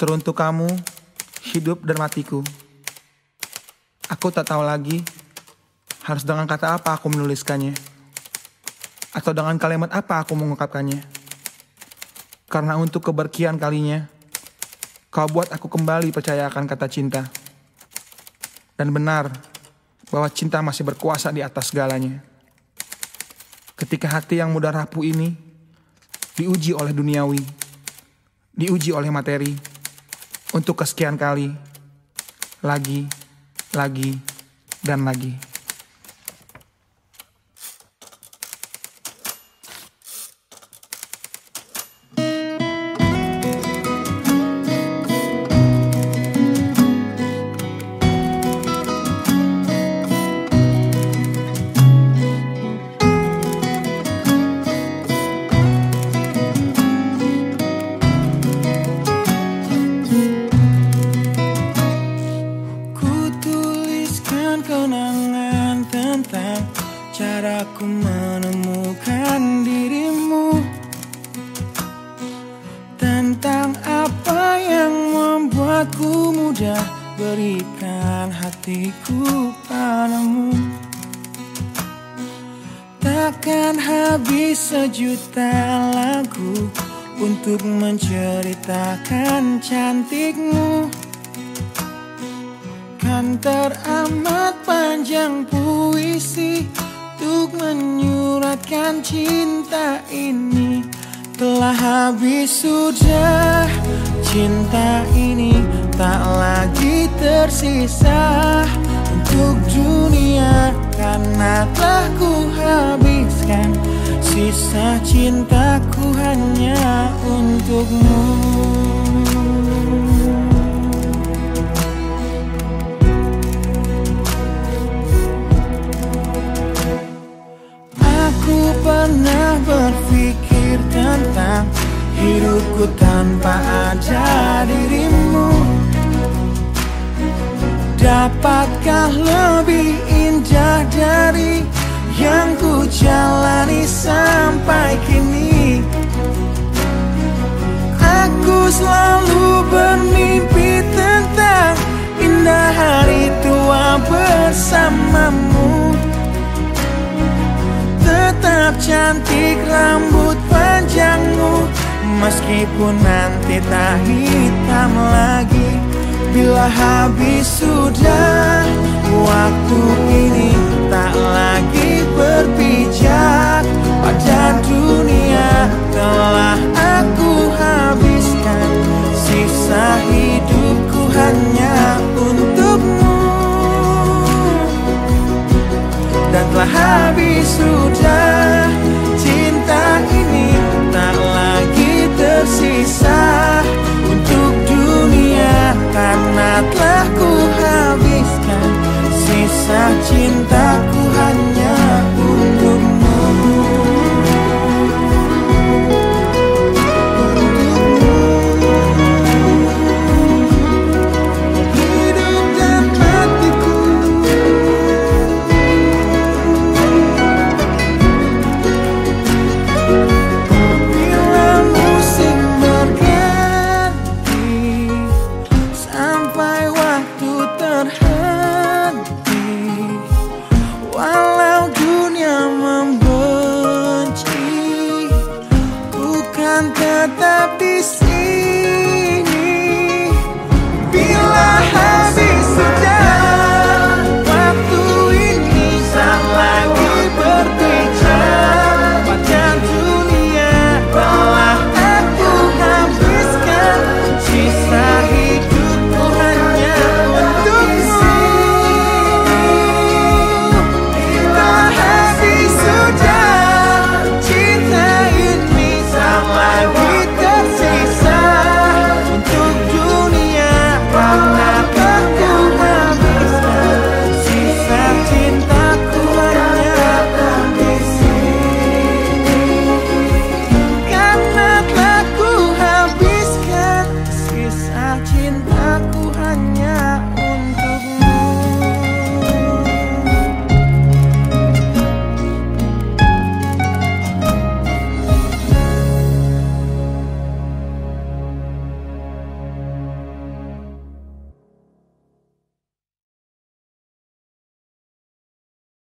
Teruntuk kamu, hidup dan matiku. Aku tak tahu lagi harus dengan kata apa aku menuliskannya, atau dengan kalimat apa aku mengungkapkannya. Karena untuk keberkian kalinya, kau buat aku kembali percaya akan kata cinta. Dan benar bahwa cinta masih berkuasa di atas segalanya. Ketika hati yang mudah rapuh ini diuji oleh duniawi, diuji oleh materi, untuk kesekian kali, lagi, dan lagi. Kenangan tentang caraku menemukan dirimu, tentang apa yang membuatku mudah berikan hatiku padamu. Takkan habis sejuta lagu untuk menceritakan cantikmu. Kan teramat panjang puisi untuk menyuratkan cinta ini. Telah habis sudah cinta ini, tak lagi tersisa untuk dunia, karena telah ku habiskan sisa cintaku hanya untukmu. Pernah berpikir tentang hidupku tanpa ada dirimu. Dapatkah lebih indah dari yang ku jalani sampai kini? Aku selalu bermimpi tentang indah hari tua bersamamu. Tetap cantik rambut panjangmu, meskipun nanti tak hitam lagi. Bila habis sudah waktu ini, tak lagi berpijak pada dunia. Telah aku habiskan sisa hidupku hanya untukmu. Dan telah habis sudah cinta ini, tak lagi tersisa untuk dunia, karena telah ku habiskan sisa cintaku hanya untukmu. Tetap di sini.